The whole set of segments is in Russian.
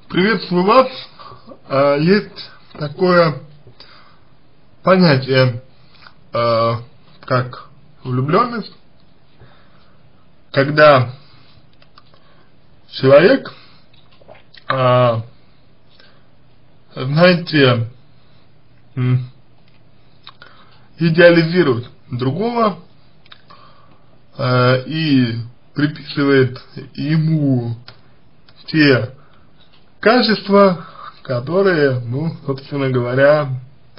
Приветствую вас. Есть такое понятие, как влюбленность, когда человек, знаете, идеализирует другого и приписывает ему те качества, которые, собственно говоря,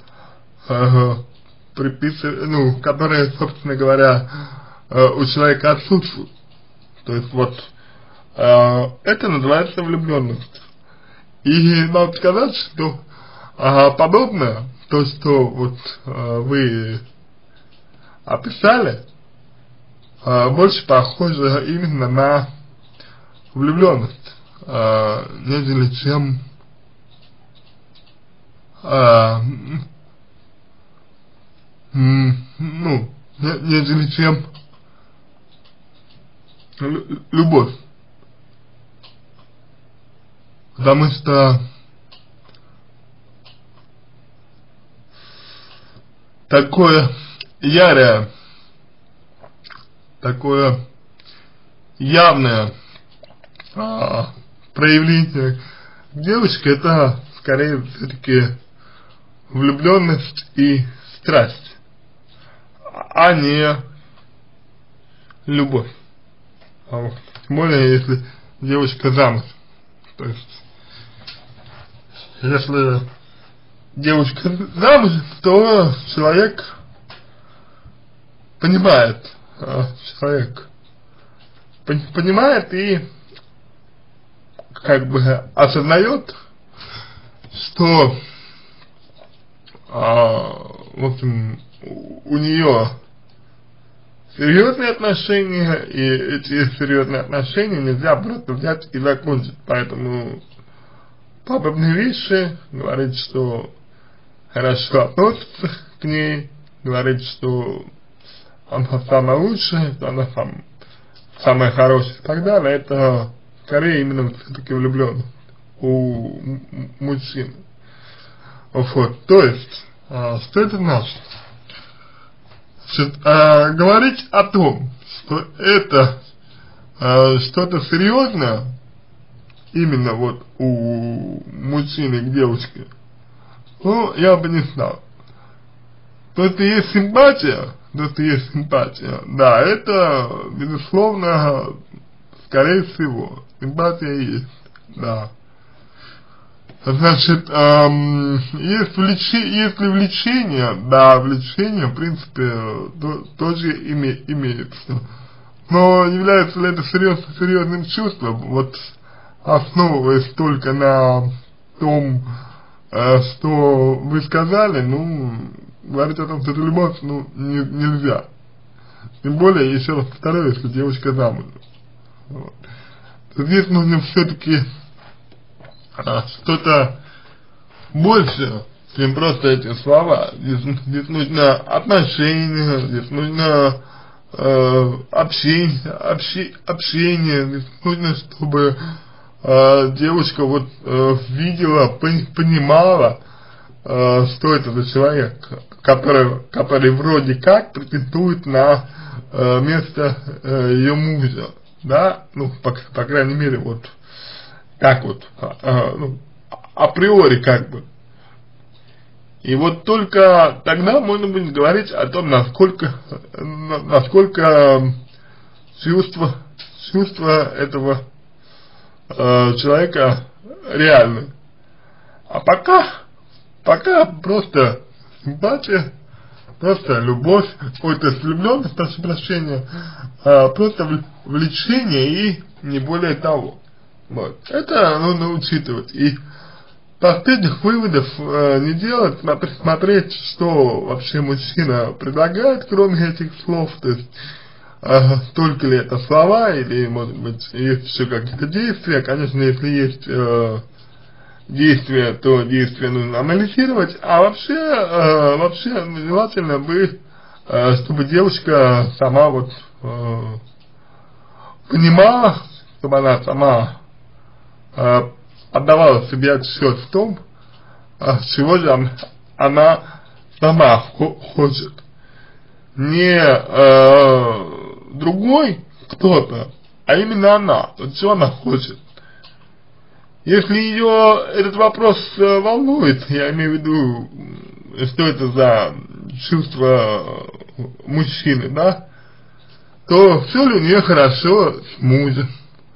которые, собственно говоря, у человека отсутствуют. То есть это называется влюбленность. И надо сказать, что подобное, то, что вы описали, больше похоже именно на влюбленность, нежели чем нежели чем любовь. Потому что такое явное проявление девочки — это скорее все-таки влюбленность и страсть, а не любовь. Тем более, если девочка замуж. То есть, если девочка замуж, то человек понимает, и как бы осознает, что в общем, у нее серьезные отношения, и эти серьезные отношения нельзя просто взять и закончить. Поэтому подобные вещи, говорит, что хорошо относится к ней, говорит, что она самая лучшая, что она самая хорошая и так далее, это скорее именно все-таки влюбленность у мужчин. То есть, что это значит? Говорить о том, что это что-то серьезное, именно у мужчины к девушке, я бы не стал. То, что есть симпатия, да, это, безусловно, скорее всего, симпатия есть, да. Значит, если влечение, да, влечение, в принципе, тоже имеется. Но является ли это серьезным чувством, основываясь только на том, что вы сказали, говорить о том, что это любовь, нельзя. Тем более, еще раз повторяю, если девочка замужем. Здесь нужно все-таки что-то больше, чем просто эти слова. Здесь нужно отношения, здесь нужно общение, здесь нужно, чтобы девушка видела, понимала, что это за человек, который вроде как претендует на место ее мужа, да, по крайней мере, априори как бы. И только тогда можно будет говорить о том, насколько чувства этого человека реальны. А пока просто симпатия, просто любовь, какой-то влюбленность, прошу прощения, просто влечение и не более того. Это нужно учитывать. И последних выводов не делать, смотреть, что вообще мужчина предлагает, кроме этих слов, то есть только ли это слова, или, может быть, есть еще какие-то действия. Конечно, если есть действия, то действия нужно анализировать, а вообще желательно бы, чтобы девушка сама понимала, чтобы она сама отдавала себе отчет в том, чего же она сама хочет. Не другой кто-то, а именно она, вот чего она хочет. Если ее этот вопрос волнует, я имею в виду, что это за чувство мужчины, да, то все ли у нее хорошо с мужем.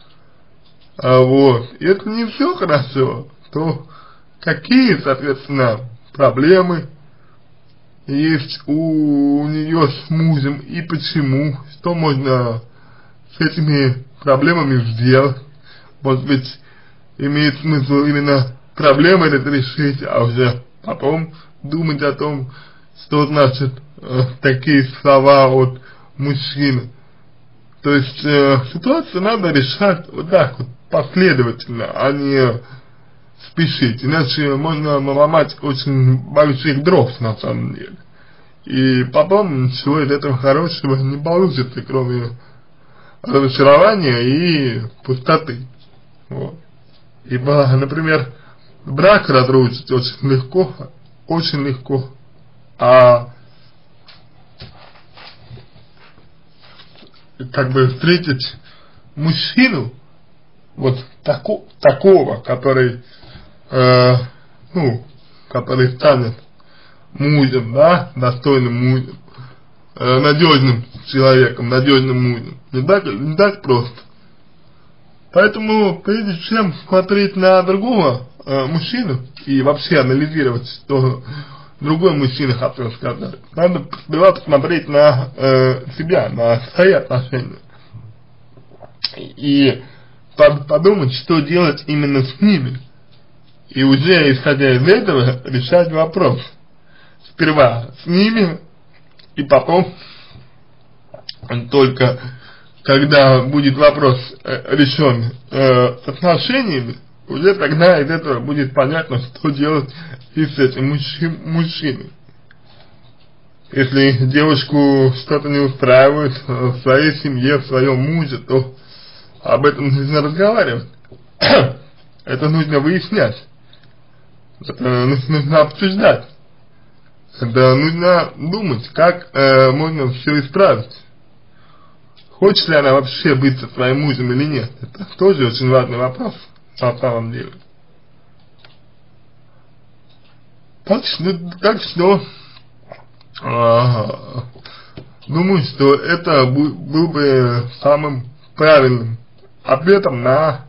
Вот. Если не все хорошо, то какие, соответственно, проблемы есть у нее с мужем и почему, что можно с этими проблемами сделать. Может быть, имеет смысл именно проблемы разрешить, а уже потом думать о том, что значит такие слова от мужчины. То есть ситуацию надо решать вот так вот, последовательно, а не спешить, иначе можно наломать очень больших дров на самом деле. И потом ничего из этого хорошего не получится, кроме разочарования и пустоты. Вот. Ибо, например, брак разрушить очень легко, а как бы встретить мужчину вот такого, который, который станет мужем, да, достойным мужем, надежным человеком, надежным мужем, не так просто. Поэтому, прежде чем смотреть на другого мужчину и вообще анализировать, что другой мужчина хотел сказать, надо сперва посмотреть на себя, на свои отношения. И подумать, что делать именно с ними. И уже исходя из этого решать вопрос. Сперва с ними, и потом, только когда будет вопрос решен с отношениями, уже тогда из этого будет понятно, что делать и с этим мужчиной. Если девушку что-то не устраивает в своей семье, в своем муже, то об этом нужно разговаривать. Это нужно выяснять. Это нужно обсуждать. Это нужно думать, как можно все исправить. Хочет ли она вообще быть со своим мужем или нет. Это тоже очень важный вопрос на самом деле. Так что думаю, что это был бы самым правильным ответом на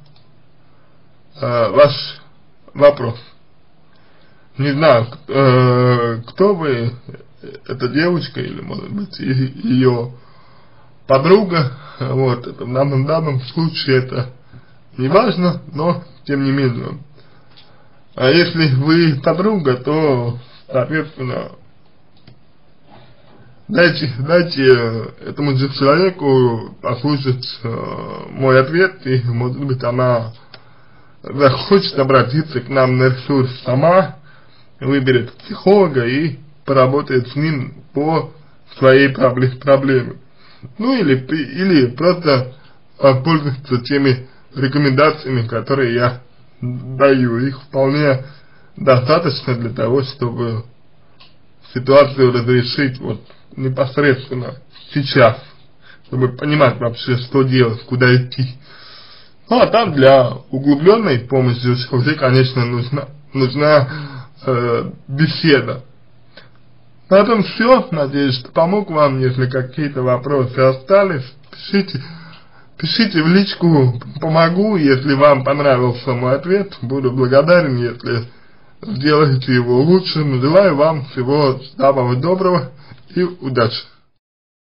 ваш вопрос. Не знаю, кто вы, эта девушка или, может быть, ее подруга, вот, это в данном случае это не важно, но тем не менее. А если вы подруга, то, соответственно, дайте этому же человеку послушать мой ответ, и, может быть, она захочет обратиться к нам на ресурс сама, выберет психолога и поработает с ним по своей проблеме. Ну или просто пользуется теми рекомендациями, которые я даю. Их вполне достаточно для того, чтобы ситуацию разрешить вот непосредственно сейчас, чтобы понимать вообще, что делать, куда идти. Ну а там для углубленной помощи уже, конечно, нужна беседа. На этом все. Надеюсь, что помог вам. Если какие-то вопросы остались, пишите в личку, помогу. Если вам понравился мой ответ, буду благодарен, если сделаете его лучшим. Желаю вам всего самого доброго и удачи.